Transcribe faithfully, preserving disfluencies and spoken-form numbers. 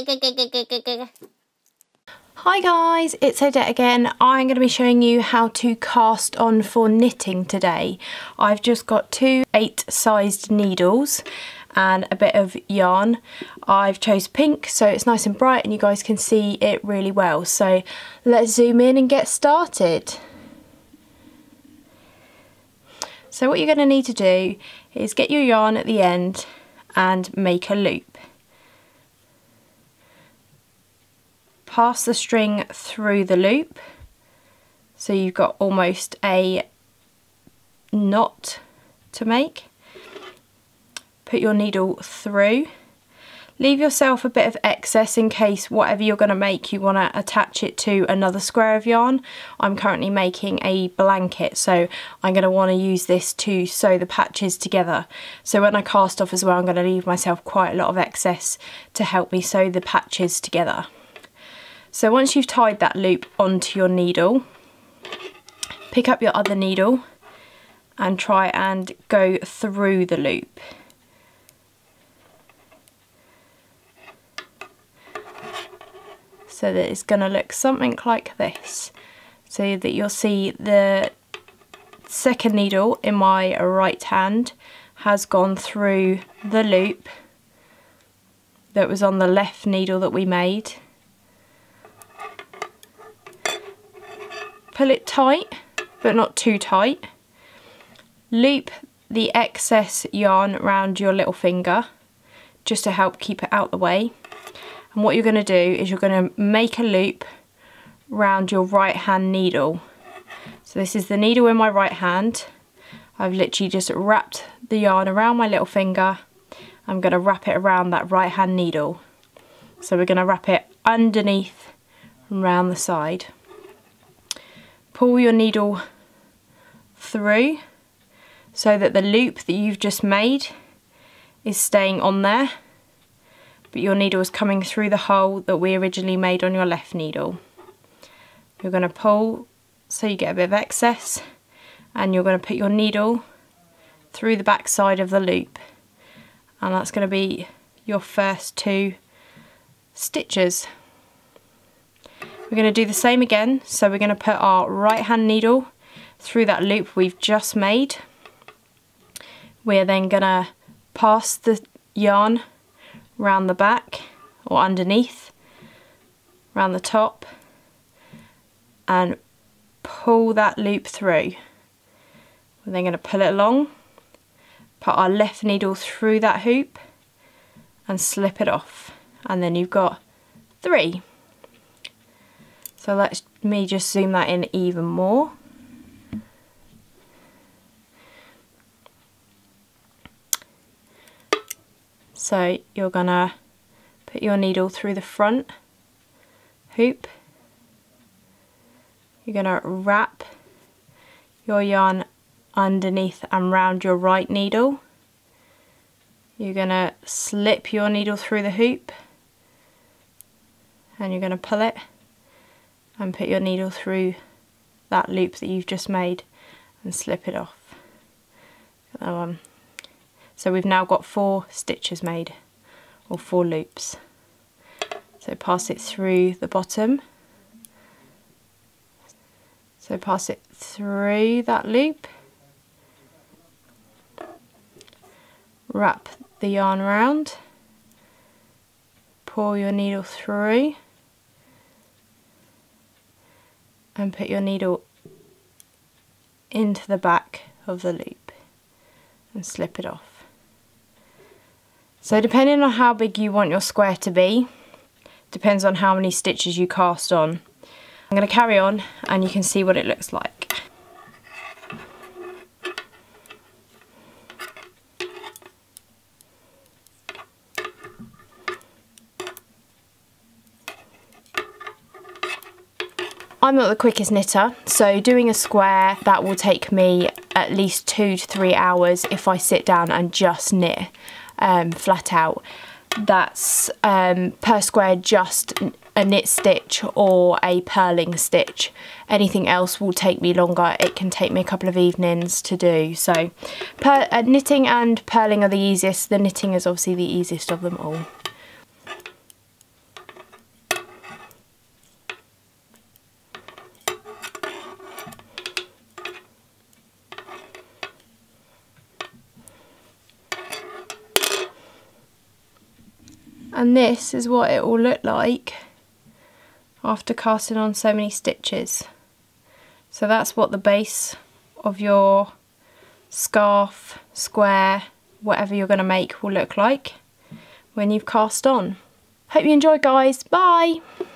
Hi guys, it's Odette again. I'm going to be showing you how to cast on for knitting today. I've just got two eight sized needles and a bit of yarn. I've chose pink so it's nice and bright and you guys can see it really well. So let's zoom in and get started. So what you're going to need to do is get your yarn at the end and make a loop. Pass the string through the loop so you've got almost a knot to make. Put your needle through. Leave yourself a bit of excess in case whatever you're going to make you want to attach it to another square of yarn. I'm currently making a blanket, so I'm going to want to use this to sew the patches together. So when I cast off as well, I'm going to leave myself quite a lot of excess to help me sew the patches together. So once you've tied that loop onto your needle, pick up your other needle and try and go through the loop. So that it's going to look something like this. So that you'll see the second needle in my right hand has gone through the loop that was on the left needle that we made. Pull it tight, but not too tight. Loop the excess yarn around your little finger just to help keep it out the way. And what you're going to do is you're going to make a loop round your right hand needle. So this is the needle in my right hand. I've literally just wrapped the yarn around my little finger. I'm going to wrap it around that right hand needle. So we're going to wrap it underneath and round the side. Pull your needle through so that the loop that you've just made is staying on there, but your needle is coming through the hole that we originally made on your left needle. You're going to pull so you get a bit of excess, and you're going to put your needle through the back side of the loop, and that's going to be your first two stitches. We're going to do the same again, so we're going to put our right hand needle through that loop we've just made. We're then going to pass the yarn round the back or underneath, round the top, and pull that loop through. We're then going to pull it along, put our left needle through that hoop and slip it off, and then you've got three. So let me just zoom that in even more. So you're gonna put your needle through the front hoop. You're gonna wrap your yarn underneath and round your right needle. You're gonna slip your needle through the hoop and you're gonna pull it and put your needle through that loop that you've just made and slip it off. That one. So we've now got four stitches made, or four loops. So pass it through the bottom. So pass it through that loop. Wrap the yarn around. Pull your needle through. And put your needle into the back of the loop and slip it off. So depending on how big you want your square to be, depends on how many stitches you cast on. I'm going to carry on and you can see what it looks like. I'm not the quickest knitter, so doing a square, that will take me at least two to three hours if I sit down and just knit um, flat out. That's um, per square just a knit stitch or a purling stitch. Anything else will take me longer. It can take me a couple of evenings to do. So per uh, knitting and purling are the easiest. The knitting is obviously the easiest of them all. And this is what it will look like after casting on so many stitches. So that's what the base of your scarf, square, whatever you're going to make will look like when you've cast on. Hope you enjoyed, guys. Bye!